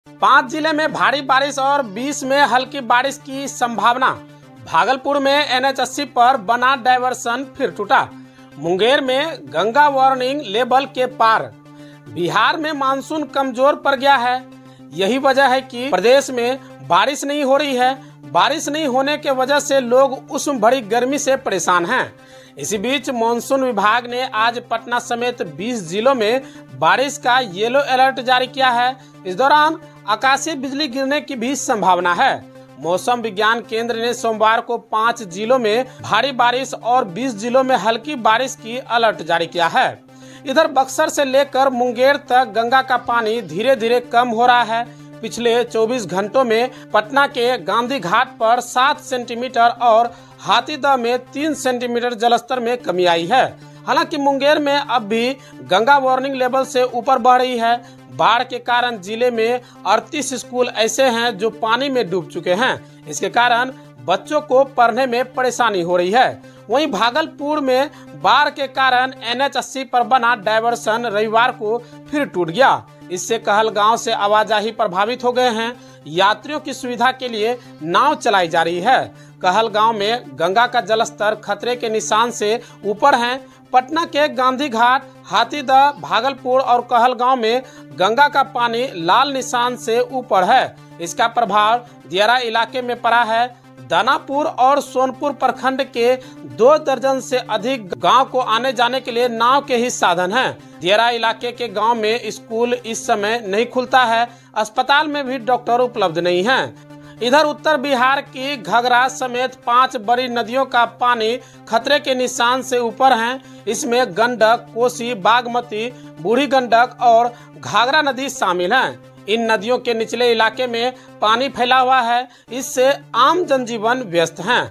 5 जिले में भारी बारिश और 20 में हल्की बारिश की संभावना। भागलपुर में NH80 पर बना डायवर्सन फिर टूटा। मुंगेर में गंगा वार्निंग लेवल के पार। बिहार में मानसून कमजोर पड़ गया है। यही वजह है कि प्रदेश में बारिश नहीं हो रही है। बारिश नहीं होने के वजह से लोग उष्ण भरी गर्मी से परेशान हैं। इसी बीच मॉनसून विभाग ने आज पटना समेत 20 जिलों में बारिश का येलो अलर्ट जारी किया है। इस दौरान आकाशीय बिजली गिरने की भी संभावना है। मौसम विज्ञान केंद्र ने सोमवार को 5 जिलों में भारी बारिश और 20 जिलों में हल्की बारिश की अलर्ट जारी किया है। इधर बक्सर से लेकर मुंगेर तक गंगा का पानी धीरे धीरे कम हो रहा है। पिछले 24 घंटों में पटना के गांधी घाट पर 7 सेंटीमीटर और हाथीदह में 3 सेंटीमीटर जलस्तर में कमी आई है। हालांकि मुंगेर में अब भी गंगा वार्निंग लेवल से ऊपर बढ़ रही है। बाढ़ के कारण जिले में 38 स्कूल ऐसे हैं जो पानी में डूब चुके हैं। इसके कारण बच्चों को पढ़ने में परेशानी हो रही है। वहीं भागलपुर में बाढ़ के कारण NH80 पर बना डायवर्सन रविवार को फिर टूट गया। इससे कहलगांव से आवाजाही प्रभावित हो गए हैं। यात्रियों की सुविधा के लिए नाव चलाई जा रही है। कहलगांव में गंगा का जलस्तर खतरे के निशान से ऊपर है। पटना के गांधी घाट, हाथीदह, भागलपुर और कहलगांव में गंगा का पानी लाल निशान से ऊपर है। इसका प्रभाव दियारा इलाके में पड़ा है। दानापुर और सोनपुर प्रखंड के 2 दर्जन से अधिक गांव को आने जाने के लिए नाव के ही साधन हैं। दियारा इलाके के गांव में स्कूल इस समय नहीं खुलता है। अस्पताल में भी डॉक्टर उपलब्ध नहीं हैं। इधर उत्तर बिहार की घाघरा समेत 5 बड़ी नदियों का पानी खतरे के निशान से ऊपर है। इसमें गंडक, कोसी, बागमती, बूढ़ी गंडक और घाघरा नदी शामिल हैं। इन नदियों के निचले इलाके में पानी फैला हुआ है। इससे आम जनजीवन व्यस्त है।